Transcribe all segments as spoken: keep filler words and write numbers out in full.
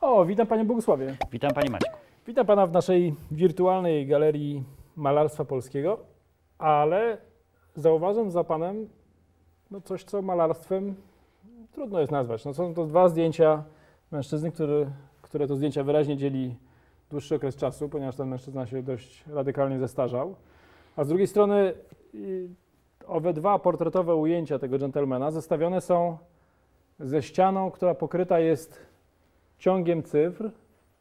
O, witam Panie Bogusławie. Witam Panie Maćku. Witam Pana w naszej wirtualnej galerii malarstwa polskiego, ale zauważam za Panem no coś, co malarstwem trudno jest nazwać. No są to dwa zdjęcia mężczyzny, który, które to zdjęcia wyraźnie dzieli dłuższy okres czasu, ponieważ ten mężczyzna się dość radykalnie zestarzał. A z drugiej strony i, owe dwa portretowe ujęcia tego dżentelmena zestawione są ze ścianą, która pokryta jest ciągiem cyfr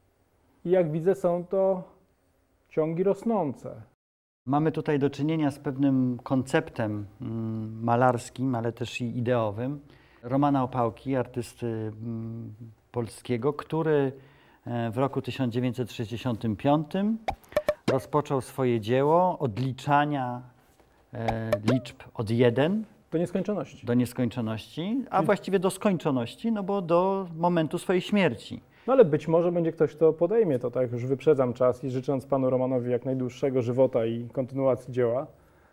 i jak widzę są to ciągi rosnące. Mamy tutaj do czynienia z pewnym konceptem mm, malarskim, ale też i ideowym Romana Opałki, artysty mm, polskiego, który w roku tysiąc dziewięćset sześćdziesiątym piątym rozpoczął swoje dzieło odliczania e, liczb od jeden Do nieskończoności. do nieskończoności, a właściwie do skończoności, no bo do momentu swojej śmierci. No ale być może będzie ktoś, kto podejmie to, tak już wyprzedzam czas i życząc Panu Romanowi jak najdłuższego żywota i kontynuacji dzieła,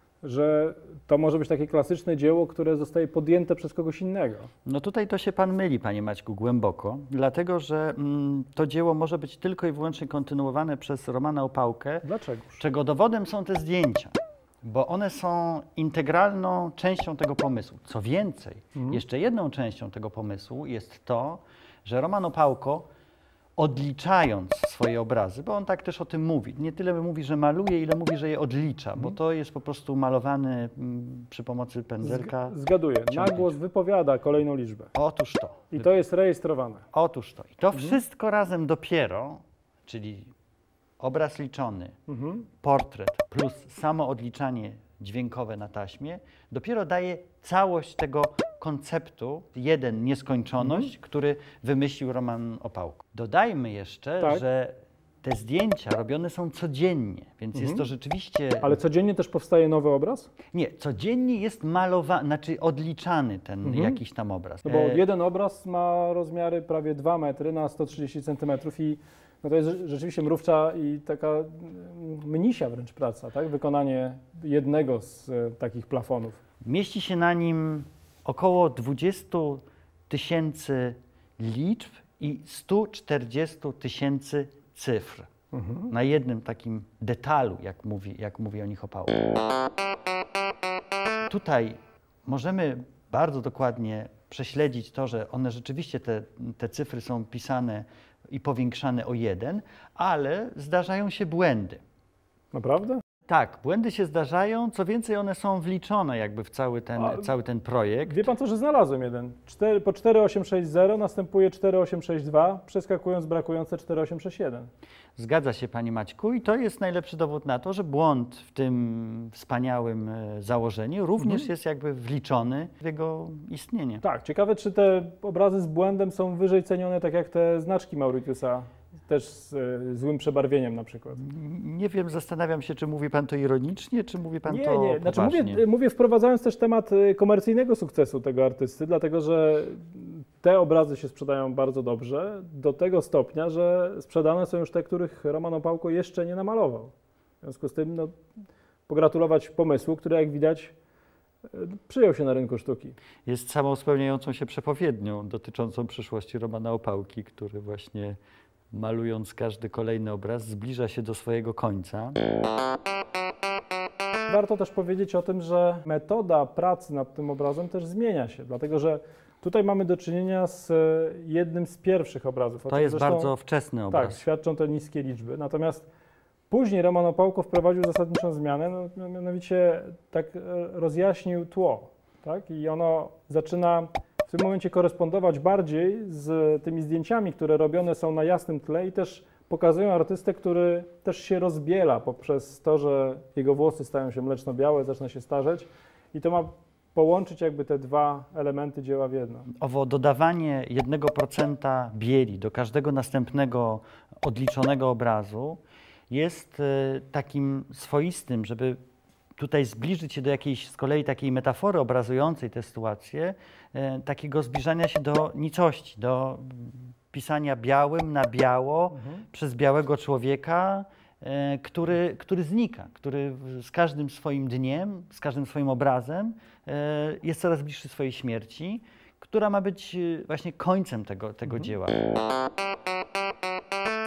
że to może być takie klasyczne dzieło, które zostaje podjęte przez kogoś innego. No tutaj to się Pan myli, Panie Maćku, głęboko, dlatego że mm, to dzieło może być tylko i wyłącznie kontynuowane przez Romana Opałkę. Dlaczegoż? Czego dowodem są te zdjęcia, bo one są integralną częścią tego pomysłu. Co więcej, Mhm. jeszcze jedną częścią tego pomysłu jest to, że Roman Opałko, odliczając swoje obrazy, bo on tak też o tym mówi, nie tyle mówi, że maluje, ile mówi, że je odlicza, bo to jest po prostu malowany mm, przy pomocy pędzelka. Zg zgaduję. ciąg Na głos liczb. wypowiada kolejną liczbę. Otóż to. I to jest rejestrowane. Otóż to. I to wszystko razem dopiero, czyli obraz liczony, Mhm. portret plus samo odliczanie dźwiękowe na taśmie, dopiero daje całość tego konceptu, jeden nieskończoność, Mhm. który wymyślił Roman Opałko. Dodajmy jeszcze, Tak. że te zdjęcia robione są codziennie, więc jest Mhm. to rzeczywiście... Ale codziennie też powstaje nowy obraz? Nie, codziennie jest malowany, znaczy odliczany ten Mhm. jakiś tam obraz. No bo E, jeden obraz ma rozmiary prawie dwa metry na sto trzydzieści centymetrów i no to jest rzeczywiście mrówcza i taka mm, mnisia wręcz praca, tak? Wykonanie jednego z e, takich plafonów. Mieści się na nim około dwadzieścia tysięcy liczb i sto czterdzieści tysięcy cyfr. Mhm. Na jednym takim detalu, jak mówi, jak mówi o nich Opałka. Tutaj możemy bardzo dokładnie prześledzić to, że one rzeczywiście, te, te cyfry są pisane i powiększane o jeden, ale zdarzają się błędy. Naprawdę? Tak, błędy się zdarzają, co więcej one są wliczone jakby w cały ten, A- cały ten projekt. Wie Pan co, że znalazłem jeden. cztery, po cztery osiem sześć zero następuje cztery osiem sześć dwa, przeskakując brakujące cztery osiem sześć jeden. Zgadza się, Panie Maćku, i to jest najlepszy dowód na to, że błąd w tym wspaniałym e, założeniu również Mhm. jest jakby wliczony w jego istnienie. Tak, ciekawe czy te obrazy z błędem są wyżej cenione, tak jak te znaczki Mauritiusa, też z e, złym przebarwieniem na przykład. Nie wiem, zastanawiam się, czy mówi Pan to ironicznie, czy mówi Pan Nie, to nie, znaczy poważnie. mówię, mówię wprowadzając też temat y, komercyjnego sukcesu tego artysty, dlatego że te obrazy się sprzedają bardzo dobrze, do tego stopnia, że sprzedane są już te, których Roman Opałko jeszcze nie namalował. W związku z tym no, pogratulować pomysłu, który jak widać y, przyjął się na rynku sztuki. Jest samą spełniającą się przepowiednią dotyczącą przyszłości Romana Opałki, który właśnie malując każdy kolejny obraz zbliża się do swojego końca. Warto też powiedzieć o tym, że metoda pracy nad tym obrazem też zmienia się, dlatego że tutaj mamy do czynienia z y, jednym z pierwszych obrazów. O To czym jest zresztą- bardzo wczesny Tak, obraz. świadczą te niskie liczby. Natomiast później Roman Opałko wprowadził zasadniczą zmianę, no, mianowicie tak e, rozjaśnił tło. Tak? I ono zaczyna w tym momencie korespondować bardziej z tymi zdjęciami, które robione są na jasnym tle i też pokazują artystę, który też się rozbiela poprzez to, że jego włosy stają się mleczno-białe, zaczyna się starzeć i to ma połączyć jakby te dwa elementy dzieła w jedno. Owo dodawanie jednego procenta bieli do każdego następnego odliczonego obrazu jest e, takim swoistym, żeby tutaj zbliżyć się do jakiejś z kolei takiej metafory obrazującej tę sytuację, e, takiego zbliżania się do nicości, do pisania białym na biało Mhm. przez białego człowieka, e, który, który znika, który w- z każdym swoim dniem, z każdym swoim obrazem e, jest coraz bliższy swojej śmierci, która ma być e, właśnie końcem tego, tego Mhm. dzieła.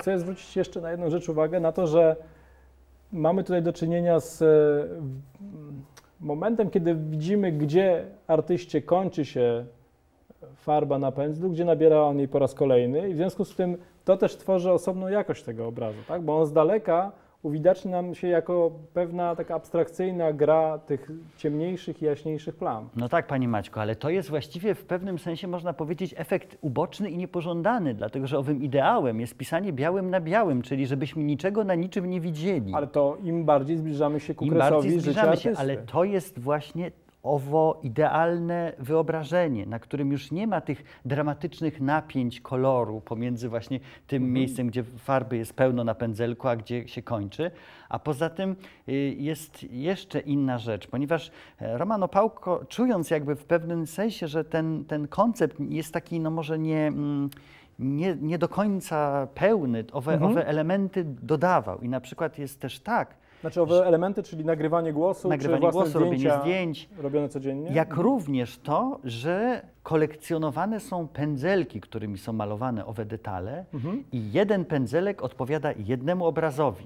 chcę zwrócić jeszcze na jedną rzecz uwagę, na to, że mamy tutaj do czynienia z momentem, kiedy widzimy, gdzie artyście kończy się farba na pędzlu, gdzie nabiera on jej po raz kolejny i w związku z tym to też tworzy osobną jakość tego obrazu, tak? Bo on z daleka uwidaczni nam się jako pewna taka abstrakcyjna gra tych ciemniejszych i jaśniejszych plam. No tak, Panie Maćku, ale to jest właściwie w pewnym sensie, można powiedzieć, efekt uboczny i niepożądany, dlatego że owym ideałem jest pisanie białym na białym, czyli żebyśmy niczego na niczym nie widzieli. Ale to im bardziej zbliżamy się ku Im kresowi bardziej życia zbliżamy się, artysty. ale to jest właśnie owo idealne wyobrażenie, na którym już nie ma tych dramatycznych napięć koloru pomiędzy właśnie tym mhm. miejscem, gdzie farby jest pełno na pędzelku, a gdzie się kończy. A poza tym jest jeszcze inna rzecz, ponieważ Roman Opałko, czując jakby w pewnym sensie, że ten, ten koncept jest taki, no może nie... Nie, nie do końca pełny, owe, mhm. owe elementy dodawał. I na przykład jest też tak, Znaczy owe elementy, czyli nagrywanie głosu, nagrywanie czy własne głosu, robienie zdjęcia zdjęć, robione codziennie? jak również to, że kolekcjonowane są pędzelki, którymi są malowane owe detale mhm. i jeden pędzelek odpowiada jednemu obrazowi.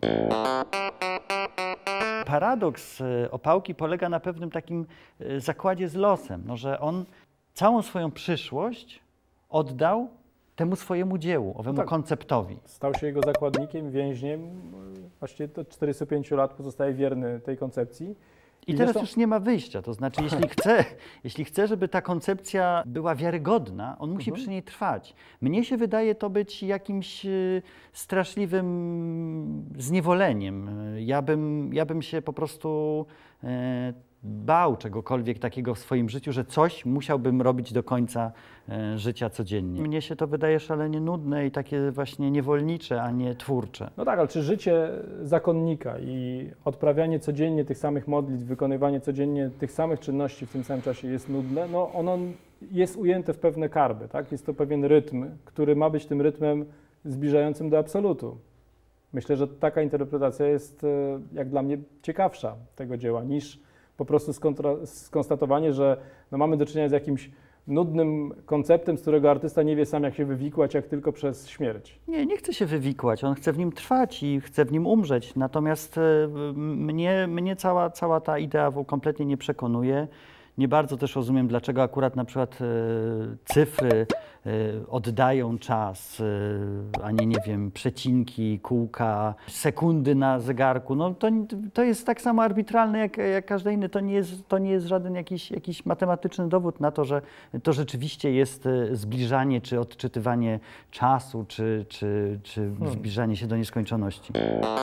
Paradoks Opałki polega na pewnym takim zakładzie z losem, no, że on całą swoją przyszłość oddał temu swojemu dziełu, owemu tak. konceptowi. Stał się jego zakładnikiem, więźniem, właściwie od czterdziestu pięciu lat pozostaje wierny tej koncepcji. I, I teraz zresztą... już nie ma wyjścia, to znaczy jeśli chce, jeśli chce, żeby ta koncepcja była wiarygodna, on musi mhm. przy niej trwać. Mnie się wydaje to być jakimś straszliwym zniewoleniem. Ja bym, ja bym się po prostu e, bał czegokolwiek takiego w swoim życiu, że coś musiałbym robić do końca e, życia codziennie. Mnie się to wydaje szalenie nudne i takie właśnie niewolnicze, a nie twórcze. No tak, ale czy życie zakonnika i odprawianie codziennie tych samych modlitw, wykonywanie codziennie tych samych czynności w tym samym czasie jest nudne? No ono jest ujęte w pewne karby, tak? Jest to pewien rytm, który ma być tym rytmem zbliżającym do absolutu. Myślę, że taka interpretacja jest, jak dla mnie, ciekawsza tego dzieła niż po prostu skonstatowanie, że no mamy do czynienia z jakimś nudnym konceptem, z którego artysta nie wie sam, jak się wywikłać, jak tylko przez śmierć. Nie, nie chce się wywikłać, on chce w nim trwać i chce w nim umrzeć, natomiast mnie, mnie cała, cała ta idea kompletnie nie przekonuje. Nie bardzo też rozumiem, dlaczego akurat na przykład e, cyfry e, oddają czas, e, a nie, nie wiem, przecinki, kółka, sekundy na zegarku. No to, to jest tak samo arbitralne jak, jak każde inne. To nie jest, to nie jest żaden jakiś, jakiś matematyczny dowód na to, że to rzeczywiście jest zbliżanie czy odczytywanie czasu, czy, czy, czy hmm. zbliżanie się do nieskończoności.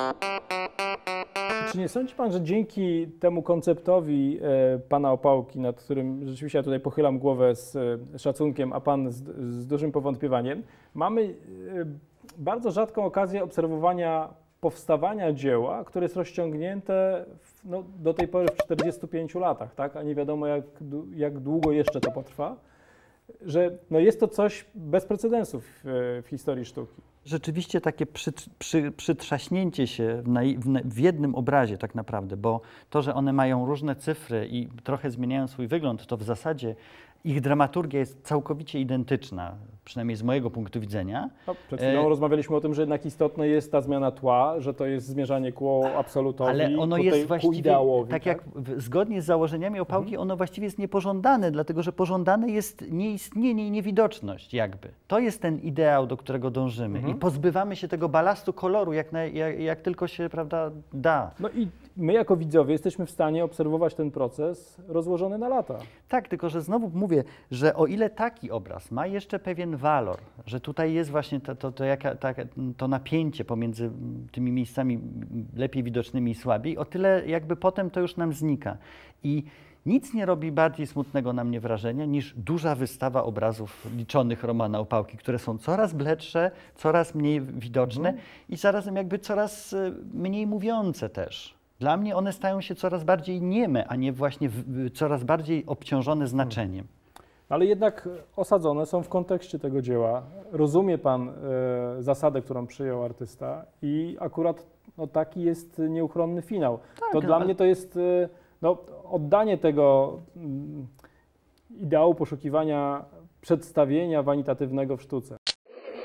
Czy nie sądzi Pan, że dzięki temu konceptowi e, Pana Opałki, nad którym rzeczywiście ja tutaj pochylam głowę z e, szacunkiem, a Pan z, z dużym powątpiewaniem, mamy e, bardzo rzadką okazję obserwowania powstawania dzieła, które jest rozciągnięte w, no, do tej pory w czterdziestu pięciu latach, tak? A nie wiadomo jak, jak długo jeszcze to potrwa, że no, jest to coś bez precedensów w, w historii sztuki. Rzeczywiście takie przy, przy, przytrzaśnięcie się w, na, w, w jednym obrazie tak naprawdę, bo to, że one mają różne cyfry i trochę zmieniają swój wygląd, to w zasadzie ich dramaturgia jest całkowicie identyczna, przynajmniej z mojego punktu widzenia. No, przed chwilą e... rozmawialiśmy o tym, że jednak istotne jest ta zmiana tła, że to jest zmierzanie ku absolutowi, ale ono ku, jest tej, właściwie, ku ideałowi. Tak, tak jak w, zgodnie z założeniami Opałki, mhm. ono właściwie jest niepożądane, dlatego że pożądane jest nieistnienie i niewidoczność jakby. To jest ten ideał, do którego dążymy mhm. i pozbywamy się tego balastu koloru, jak, na, jak, jak tylko się, prawda, da. No i my jako widzowie jesteśmy w stanie obserwować ten proces rozłożony na lata. Tak, tylko że znowu mówię, że o ile taki obraz ma jeszcze pewien walor, że tutaj jest właśnie to, to, to, jaka, ta, to napięcie pomiędzy tymi miejscami lepiej widocznymi i słabiej, o tyle jakby potem to już nam znika. I nic nie robi bardziej smutnego na mnie wrażenia niż duża wystawa obrazów liczonych Romana Opałki, które są coraz bledsze, coraz mniej widoczne mm. i zarazem jakby coraz mniej mówiące też. Dla mnie one stają się coraz bardziej nieme, a nie właśnie w, coraz bardziej obciążone znaczeniem. Ale jednak osadzone są w kontekście tego dzieła. Rozumie Pan e, zasadę, którą przyjął artysta i akurat no, taki jest nieuchronny finał. Tak, to no, dla ale... mnie to jest e, no, oddanie tego m, ideału poszukiwania przedstawienia wanitatywnego w sztuce.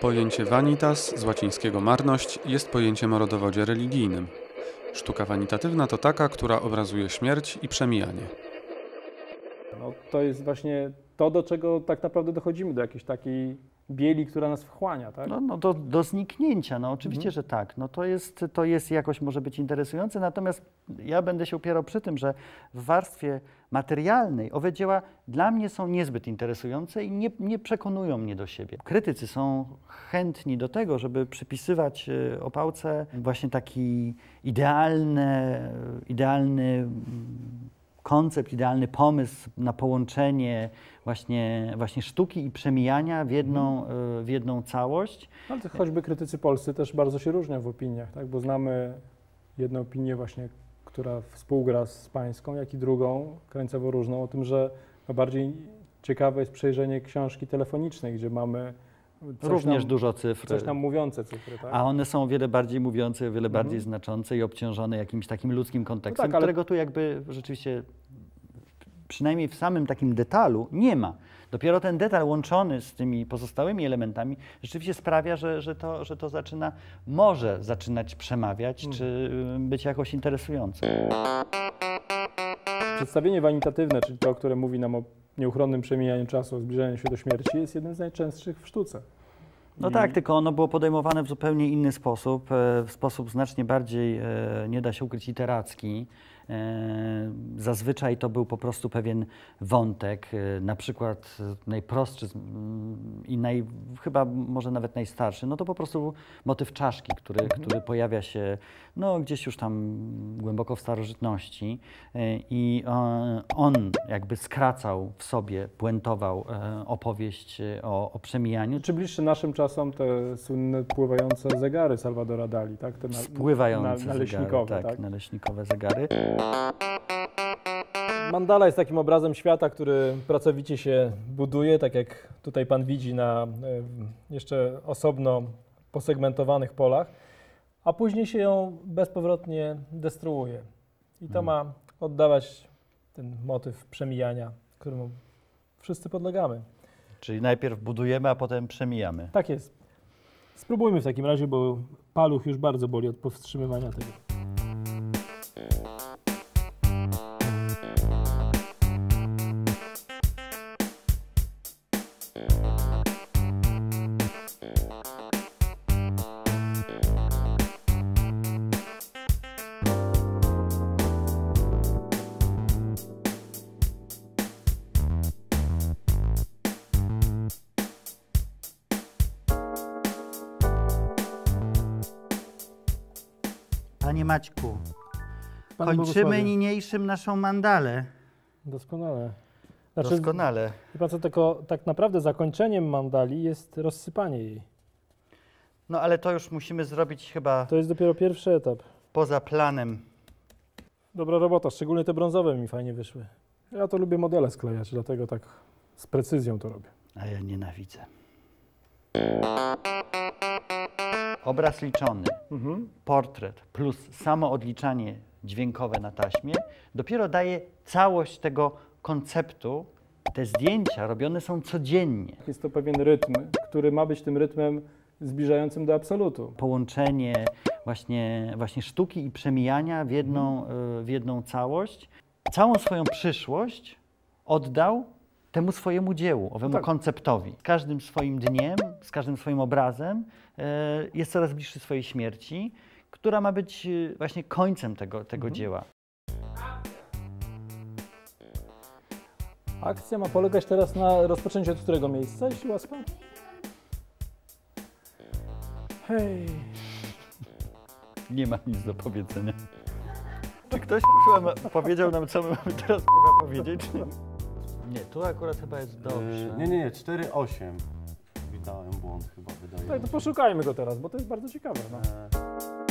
Pojęcie vanitas, z łacińskiego marność, jest pojęciem o rodowodzie religijnym. Sztuka wanitatywna to taka, która obrazuje śmierć i przemijanie. No, to jest właśnie to, do czego tak naprawdę dochodzimy, do jakiejś takiej bieli, która nas wchłania, tak? No, no do, do zniknięcia, no oczywiście, Mhm. że tak. No to jest, to jest jakoś może być interesujące, natomiast ja będę się upierał przy tym, że w warstwie materialnej owe dzieła dla mnie są niezbyt interesujące i nie, nie przekonują mnie do siebie. Krytycy są chętni do tego, żeby przypisywać y, Opałce właśnie taki idealny, idealny mm, koncept, idealny pomysł na połączenie właśnie, właśnie sztuki i przemijania w jedną, y, w jedną całość. Ale to choćby krytycy polscy też bardzo się różnią w opiniach, tak? Bo znamy jedną opinię właśnie, która współgra z pańską, jak i drugą, krańcowo różną, o tym, że no bardziej ciekawe jest przejrzenie książki telefonicznej, gdzie mamy coś Również nam, dużo cyfr. coś nam mówiące cyfry, tak? A one są o wiele bardziej mówiące, o wiele Mhm. bardziej znaczące i obciążone jakimś takim ludzkim kontekstem, No tak, ale- którego tu jakby rzeczywiście, przynajmniej w samym takim detalu, nie ma. Dopiero ten detal łączony z tymi pozostałymi elementami rzeczywiście sprawia, że, że, to, że to zaczyna, może zaczynać przemawiać, Mhm. czy y, być jakoś interesujące. Przedstawienie wanitatywne, czyli to, które mówi nam o nieuchronnym przemijaniu czasu, o zbliżaniu się do śmierci, jest jednym z najczęstszych w sztuce. No I- tak, tylko ono było podejmowane w zupełnie inny sposób, e, w sposób znacznie bardziej, e, nie da się ukryć, literacki. E, Zazwyczaj to był po prostu pewien wątek, e, na przykład e, najprostszy z- mm, i naj, chyba może nawet najstarszy, no to po prostu motyw czaszki, który, Mhm. który pojawia się no, gdzieś już tam głęboko w starożytności e, i e, on jakby skracał w sobie, puentował e, opowieść e, o, o przemijaniu. Czy bliższe naszym czasom te słynne pływające zegary Salvadora Dali, tak? Te na, Spływające na, naleśnikowe, zegary, tak, tak? naleśnikowe zegary. Mandala jest takim obrazem świata, który pracowicie się buduje, tak jak tutaj pan widzi na e, jeszcze osobno posegmentowanych polach, a później się ją bezpowrotnie destruuje. I to ma oddawać ten motyw przemijania, któremu wszyscy podlegamy. Czyli najpierw budujemy, a potem przemijamy. Tak jest. Spróbujmy w takim razie, bo paluch już bardzo boli od powstrzymywania tego. Panie Maćku, Pan kończymy błogosławi. niniejszym naszą mandalę. Doskonale. Znaczy, Doskonale. wie pan co, tylko tak naprawdę zakończeniem mandali jest rozsypanie jej. No ale to już musimy zrobić chyba To jest dopiero pierwszy etap. poza planem. Dobra robota, szczególnie te brązowe mi fajnie wyszły. Ja to lubię modele sklejać, dlatego tak z precyzją to robię. A ja nienawidzę. Obraz liczony, Mhm. portret plus samo odliczanie dźwiękowe na taśmie dopiero daje całość tego konceptu. Te zdjęcia robione są codziennie. Jest to pewien rytm, który ma być tym rytmem zbliżającym do absolutu. Połączenie właśnie, właśnie sztuki i przemijania w jedną, y, w jedną całość. Całą swoją przyszłość oddał temu swojemu dziełu, owemu tak. konceptowi. Z każdym swoim dniem, z każdym swoim obrazem y, jest coraz bliższy swojej śmierci, która ma być y, właśnie końcem tego, tego Mhm. dzieła. Akcja ma polegać teraz na rozpoczęciu od którego miejsca, jeśli łaska? Hej. Nie ma nic do powiedzenia. Czy ktoś kurwa, powiedział nam, co my mamy teraz kurwa, powiedzieć? Czy... Nie, tu akurat chyba jest dobrze. Yy, nie, nie, nie, cztery osiem. Witałem błąd chyba, wydaje Tak, mi to się. poszukajmy go teraz, bo to jest bardzo ciekawe. No. E,